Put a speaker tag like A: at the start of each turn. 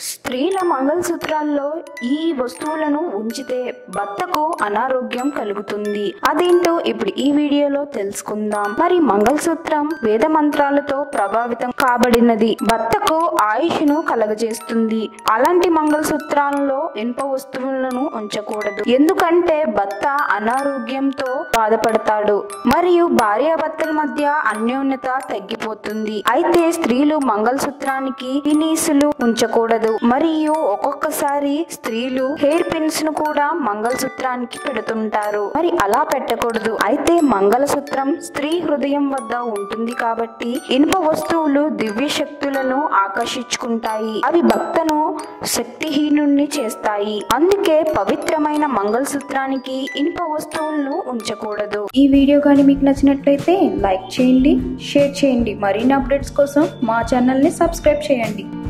A: స్త్రీల మంగళసూత్రాల్లో ఈ వస్తువులను ఉంచితే భర్తకు అనారోగ్యం కలుగుతుంది. అదేంటో ఇప్పుడు ఈ వీడియోలో తెలుసుకుందాం. మరి మంగళసూత్రం వేద మంత్రాలతో ప్రభావితం కాబడినది. భర్తకు ఆయుష్ను కలగజేస్తుంది. అలాంటి మంగళసూత్రాలలో ఇనుప వస్తువులను ఉంచకూడదు. ఎందుకంటే భర్త అనారోగ్యంతో బాధపడతాడు మరియు భార్యాభర్తల మధ్య అన్యోన్యత తగ్గిపోతుంది. అయితే స్త్రీలు మంగళసూత్రానికి పినీసులు ఉంచకూడదు. మరియు ఒక్కొక్కసారి స్త్రీలు హెయిర్ పిన్స్ ను కూడా మంగళసూత్రానికి పెడుతుంటారు. మరి అలా పెట్టకూడదు. అయితే మంగళసూత్రం స్త్రీ హృదయం వద్ద ఉంటుంది కాబట్టి ఇనుప వస్తువులు దివ్య శక్తులను ఆకర్షించుకుంటాయి. అవి భక్తను శక్తిహీనుణ్ణి చేస్తాయి. అందుకే పవిత్రమైన మంగళసూత్రానికి ఇనుప వస్తువులను ఉంచకూడదు. ఈ వీడియో కానీ మీకు నచ్చినట్లయితే లైక్ చేయండి, షేర్ చేయండి. మరిన్ని అప్డేట్స్ కోసం మా ఛానల్ ని సబ్స్క్రైబ్ చేయండి.